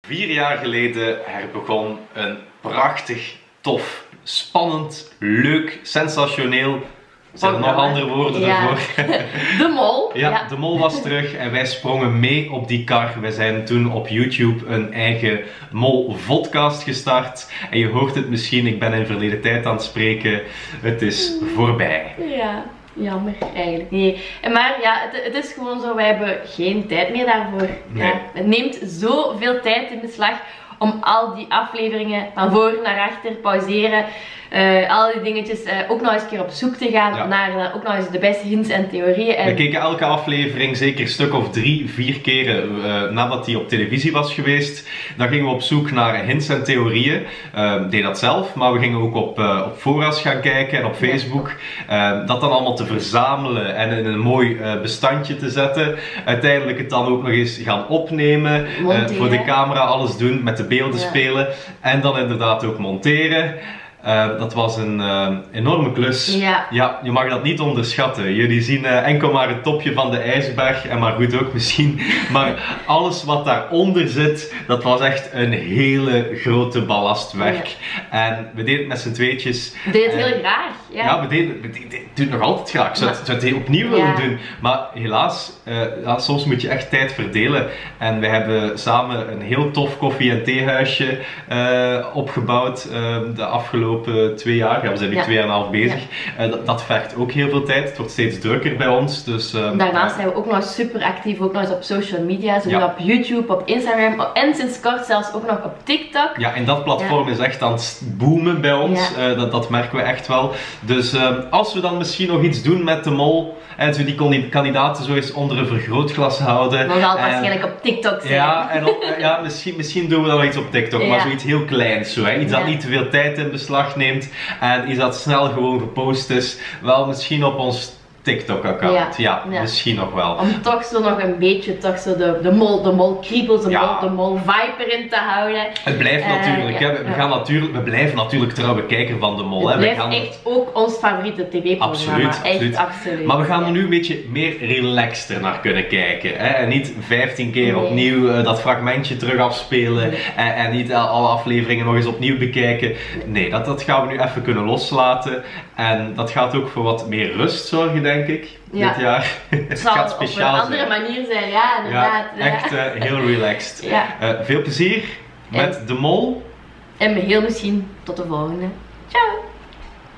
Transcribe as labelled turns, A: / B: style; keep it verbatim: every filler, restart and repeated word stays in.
A: Vier jaar geleden er begon een prachtig, tof, spannend, leuk, sensationeel. Zijn er nog andere woorden
B: ja.
A: ervoor?
B: De Mol.
A: Ja,
B: ja,
A: de Mol was terug en wij sprongen mee op die kar. We zijn toen op YouTube een eigen Mol-vodcast gestart. En je hoort het misschien, ik ben in verleden tijd aan het spreken. Het is voorbij.
B: Ja, jammer eigenlijk. Nee. Maar ja, het, het is gewoon zo, wij hebben geen tijd meer daarvoor.
A: Nee.
B: Ja, het neemt zoveel tijd in beslag om al die afleveringen van voor naar achter, pauzeren. Uh, al die dingetjes, uh, ook nog eens een keer op zoek te gaan ja. naar uh, ook nog eens de beste hints en theorieën. En...
A: We keken elke aflevering zeker een stuk of drie, vier keren uh, nadat die op televisie was geweest. Dan gingen we op zoek naar hints en theorieën. Uh, deed dat zelf, maar we gingen ook op, uh, op fora's gaan kijken en op Facebook. Uh, dat dan allemaal te verzamelen en in een mooi uh, bestandje te zetten. Uiteindelijk het dan ook nog eens gaan opnemen. Uh, voor de camera alles doen, met de beelden ja. spelen. En dan inderdaad ook monteren. Uh, dat was een uh, enorme klus.
B: Ja.
A: ja, je mag dat niet onderschatten. Jullie zien uh, enkel maar het topje van de ijsberg en maar goed ook misschien. Maar alles wat daaronder zit, dat was echt een hele grote ballastwerk. Ja. En we deden het met z'n tweetjes.
B: We deden het uh, heel graag. Ja,
A: ja we deden we deden, het nog altijd graag. Ik zou het, zou het opnieuw willen ja. doen. Maar helaas, uh, ja, soms moet je echt tijd verdelen. En we hebben samen een heel tof koffie- en theehuisje uh, opgebouwd uh, de afgelopen twee jaar, ja, we zijn nu ja. twee en een half bezig. Ja. Uh, dat, dat vergt ook heel veel tijd. Het wordt steeds drukker bij ons. Dus, uh,
B: Daarnaast zijn we ook nog super actief, ook nog eens op social media, zowel ja. op YouTube, op Instagram en sinds kort zelfs ook nog op TikTok.
A: Ja, en dat platform ja. is echt aan het boomen bij ons. Ja. Uh, dat, dat merken we echt wel. Dus uh, als we dan misschien nog iets doen met de Mol, en zo die kandidaten zo eens onder een vergrootglas houden.
B: Dan zal het en, waarschijnlijk op TikTok zijn.
A: Ja, en op, ja misschien, misschien doen we dan wel iets op TikTok, ja. maar zoiets heel kleins. Zo, hè? Iets ja. dat niet te veel tijd in beslag neemt en iets dat snel gewoon gepost is. Wel misschien op ons TikTok-account. Ja. Ja, ja, misschien nog wel.
B: Om toch zo nog een beetje toch zo de, de mol, de mol kriebels, de, ja. mol, de mol viper in te houden.
A: Het blijft uh, natuurlijk, ja, hè. We, we, ja. gaan natuurlijk, we blijven natuurlijk trouwe kijker van de Mol.
B: Het
A: hè.
B: blijft
A: we gaan...
B: echt ook ons favoriete tv-programma.
A: Absoluut, absoluut.
B: Echt, absoluut.
A: Maar we gaan er nu een beetje meer relaxter naar kunnen kijken. Hè. En niet vijftien keer nee. opnieuw uh, dat fragmentje terug afspelen nee. en, en niet alle afleveringen nog eens opnieuw bekijken. Nee, dat, dat gaan we nu even kunnen loslaten. En dat gaat ook voor wat meer rust zorgen, denk ik.
B: Ja.
A: Dit jaar.
B: Het zal
A: gaat speciaal
B: op een andere
A: zijn.
B: manier zijn, ja, inderdaad.
A: Ja, echt uh, heel relaxed.
B: Ja.
A: Uh, veel plezier met
B: en,
A: de Mol.
B: En heel misschien tot de volgende. Ciao!